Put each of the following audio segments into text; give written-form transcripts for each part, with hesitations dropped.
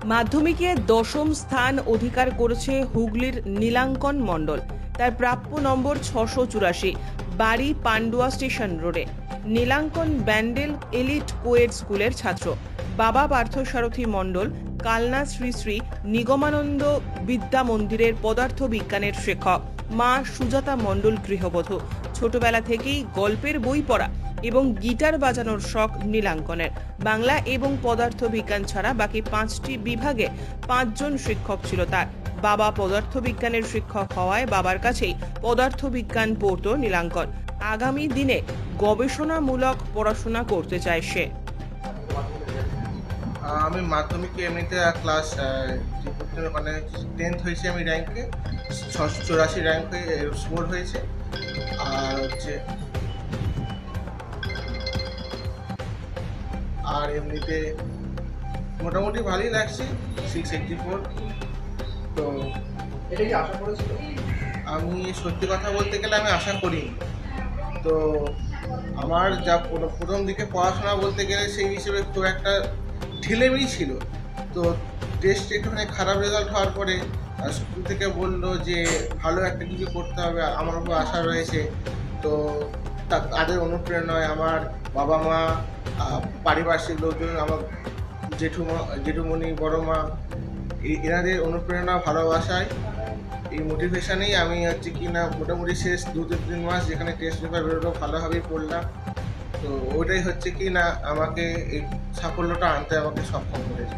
মাধ্যমিকে দশম স্থান অধিকার করেছে হুগলির নীলাঙ্কন মণ্ডল। তার প্রাপ্য নম্বর 684, বাড়ি পান্ডুয়া স্টেশন রোডে। নীলাঙ্কন ব্যান্ডেল এলিট কোয়েড স্কুলের ছাত্র। বাবা পার্থসারথী মণ্ডল কালনা শ্রী শ্রী নিগমানন্দ বিদ্যা মন্দিরের পদার্থ বিজ্ঞানের শিক্ষক। মা সুজাতা মণ্ডল গৃহবধূ। ছোটবেলা থেকেই গল্পের বই পড়া এবং গিটার বাজানোর শখ নীলাঙ্কনের। বাংলা এবং পদার্থ বিজ্ঞান ছাড়া বাকি 5টি বিভাগে 5 জন শিক্ষক ছিল তার। বাবা পদার্থ বিজ্ঞানের শিক্ষক হওয়ায় বাবার কাছেই পদার্থ বিজ্ঞান পড়তো নীলাঙ্কন। আগামী দিনে গবেষণামূলক পড়াশোনা করতে চায় সে। আমি মাধ্যমিকে এমনিতে ক্লাস মানে 10th হয়েছে, আমি র্যাঙ্কে 684 র্যাঙ্ক হয়ে স্কোর হয়েছে। আর এমনিতে মোটামুটি ভালোই লাগছে 684। তো এটা কি আশা করেছিল? আমি সত্যি কথা বলতে গেলে আমি আশা করিনি। তো আমার যা প্রথম দিকে পড়াশোনা বলতে গেলে সেই হিসেবে খুব একটা ঢিলেমিই ছিল। তো টেস্ট একটুখানি খারাপ রেজাল্ট হওয়ার পরে স্কুল থেকে বললো যে ভালো একটা কিছু করতে হবে, আমার উপর আশা রয়েছে। তো তাদের অনুপ্রেরণায় আমার বাবা মা, পারিপার্শ্বিক লোকজন, আমার জেঠুমণি, বড় মা, এনাদের অনুপ্রেরণা, ভালোবাসায়, এই মোটিভেশনেই আমি মোটামুটি শেষ 2-3 মাস যেখানে টেস্ট পেপার বেরোলো ভালোভাবেই পড়লাম। তো ওইটাই আমাকে এই সাফল্যটা আনতে আমাকে সক্ষম করেছে।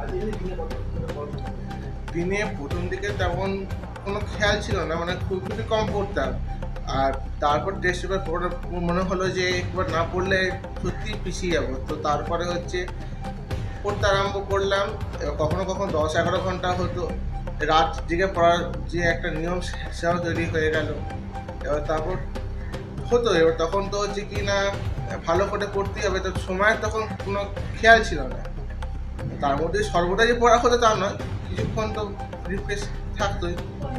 দিনে প্রথম দিকে তেমন কোনো খেয়াল ছিল না, মানে খুবই কম পড়তাম। আর তারপর টেস্ট পেপার মনে হলো যে একবার না পড়লে সত্যিই পিছিয়ে যাবো। তো তারপরে পড়তে আরম্ভ করলাম। কখনো কখনো 10-11 ঘন্টা হতো। রাত জেগে পড়ার যে একটা নিয়ম সেটাও তৈরি হয়ে গেল। এবার তখন তো ভালো করে পড়তেই হবে। তো সময়ের তখন কোনো খেয়াল ছিল না। তার মধ্যে সর্বদা যে পড়া হতো তা নয়, কিছুক্ষণ তো রিফ্রেশ থাকতোই।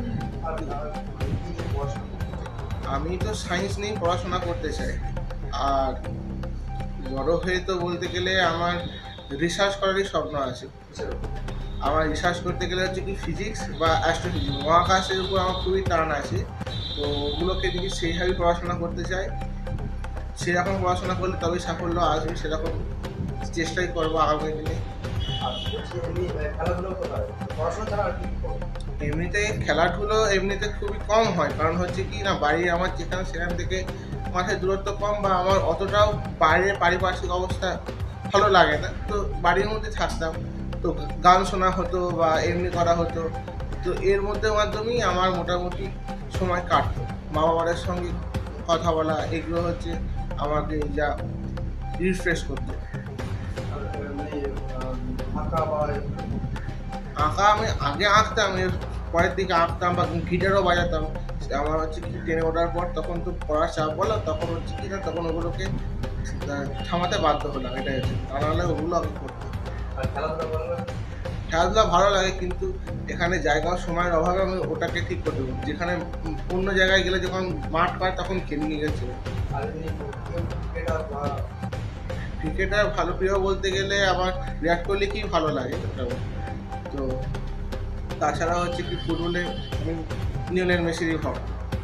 আমি তো সায়েন্স নিয়েই পড়াশোনা করতে চাই। আর বড় হয়ে তো বলতে গেলে আমার রিসার্চ করারই স্বপ্ন আছে। আমার রিসার্চ করতে গেলে ফিজিক্স বা অ্যাস্ট্রোফিজিক্স, মহাকাশের উপর আমার খুবই টান আছে। তো ওগুলোকে সেইভাবেই পড়াশোনা করতে চাই। সেরকম পড়াশোনা করলে তবেই সাফল্য আসবে, সেরকম চেষ্টাই করবো আগামী দিনে। খেলাধুলো এমনিতে খুবই কম হয়, কারণ বাড়ি আমার যেখানে সেখান থেকে মাঠের দূরত্ব কম, বা আমার অতটাও বাইরে পারিপার্শ্বিক অবস্থা ভালো লাগে না। তো বাড়ির মধ্যে থাকতাম, তো গান শোনা হতো বা এমনি করা হতো। তো এর মাধ্যমেই আমার মোটামুটি সময় কাটতো। মা বাবার সঙ্গে কথা বলা, এগুলো আমাকে যা রিফ্রেশ করতো। আঁকা আমি আগে আঁকতাম, পরের দিকে আঁকতাম বা গিটারও বাজাতাম। আমার 10 ওঠার পর তখন তো পড়ার চাপ বলো, তখন তখন ওগুলোকে থামাতে বাধ্য হলাম। এটাই তা নাহলে ওগুলো আমি করতাম। খেলাধুলা ভালো লাগে, কিন্তু এখানে জায়গা সময়ের অভাবে আমি ওটাকে ঠিক করতে পারি। যেখানে অন্য জায়গায় গেলে যখন মাঠ পায় তখন খেলে নিয়ে গেছে। ক্রিকেটার ভালো প্রিয় বলতে গেলে আমার বিরাট কোহলিকেই ভালো লাগে। তো তাছাড়া ফুটবলে আমি লিওনেল মেসিরই ভক্ত।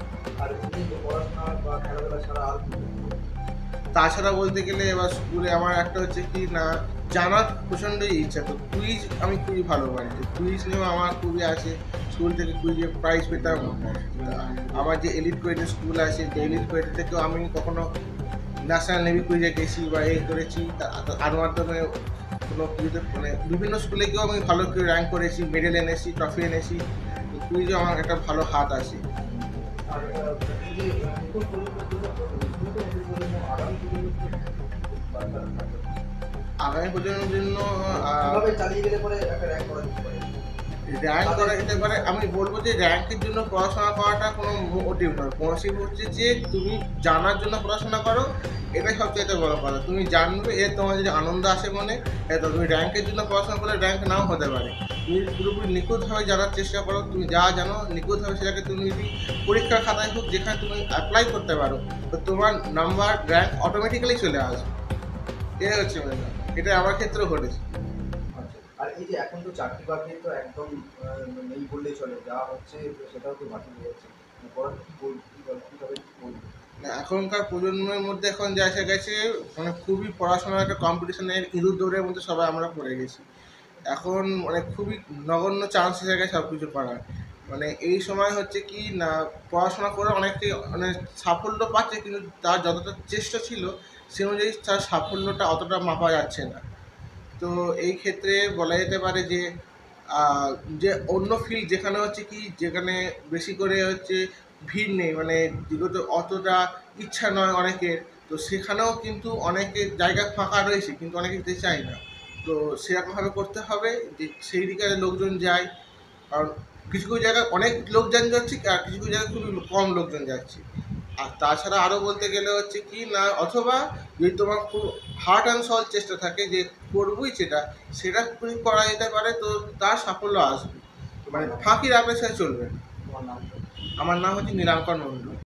তাছাড়া বলতে গেলে এবার স্কুলে আমার একটা জানার প্রচণ্ডই ইচ্ছা। তো কুইজ আমি খুবই ভালো পারি। কুইজ নিয়েও আমার খুবই আছে। স্কুল থেকে কুইজে প্রাইজ পেতাম। আমার যে এলিট কোয়েডের স্কুল আছে, তো এলিট কোয়েড থেকেও আমি কখনো ন্যাশনাল নেভি কুইজে গেছি বা করেছি। তার মাধ্যমে কোনো কুইজে বিভিন্ন স্কুলে গিয়েও আমি ভালো করে র্যাঙ্ক করেছি, মেডেল এনেছি, ট্রফি এনেছি। তো কুইজে আমার একটা ভালো হাত আছে। আগামী প্রজন্মের জন্য র্যাঙ্ক করা যেতে পারে। আমি বলবো যে র্যাঙ্কের জন্য পড়াশোনা করাটা কোনো মোটিভ নয়। মোটিভ যে তুমি জানার জন্য পড়াশোনা করো, এটাই সবচেয়ে বড় কথা। তুমি জানবে, তোমার যদি আনন্দ আসে মনে, তুমি র্যাঙ্কের জন্য পড়াশোনা করলে র্যাঙ্ক নাও হতে পারে। তুমি পুরোপুরি নিখুঁতভাবে জানার চেষ্টা করো। তুমি যা জানো নিখুঁতভাবে সেটাকে তুমি যদি পরীক্ষার খাতায় হোক, যেখানে তুমি অ্যাপ্লাই করতে পারো, তো তোমার নাম্বার র্যাঙ্ক অটোমেটিক্যালি চলে আসবে। এটাই হচ্ছে, এটাই আমার ক্ষেত্রেও ঘটেছে। আর এই যে এখন তো চাকরি বাকরি তো একদম নেই বললেই চলে, যা হচ্ছে সেটাও তো বাতিল হয়ে যাচ্ছে। পরে কি বলবো, কিভাবে কি বলবো? না, এখনকার প্রজন্মের মধ্যে এখন যা এসে গেছে, মানে খুবই পড়াশোনার একটা কম্পিটিশনের ইঁদুর দৌড়ের মধ্যে সবাই আমরা পড়ে গেছি। এখন মানে খুবই নগণ্য চান্স এসে গেছে সব কিছু করার। মানে এই সময় হচ্ছে কি না, পড়াশোনা করে অনেকে মানে সাফল্য পাচ্ছে, কিন্তু তার যতটা চেষ্টা ছিল সে অনুযায়ী তার সাফল্যটা অতটা মাপা যাচ্ছে না। তো এই ক্ষেত্রে বলা যেতে পারে যে আহ, যে অন্য ফিল্ড যেখানে হচ্ছে কি, যেখানে বেশি করে হচ্ছে ভিড় নেই, মানে যেগুলো অতটা ইচ্ছা নয় অনেকের, তো সেখানেও কিন্তু অনেকের জায়গা ফাঁকা রয়েছে, কিন্তু অনেকে যেতে চায় না। তো সেরকমভাবে করতে হবে যে সেই দিকে লোকজন যায়। কারণ কিছু কিছু জায়গায় অনেক লোকজন যাচ্ছে, আর কিছু কিছু জায়গায় খুবই কম লোকজন যাচ্ছে। আর তাছাড়া আরও বলতে গেলে হচ্ছে কি না, অথবা যদি তোমার খুব হার্ট অ্যান্ড সল চেষ্টা থাকে যে করবই সেটা, সেটা তুমি করা যেতে পারে, তো তার সাফল্য আসবে। মানে ফাঁকির অপেক্ষায় চলবে না। তোমার নাম তো? আমার নাম হচ্ছে নীলাঙ্কন মণ্ডল।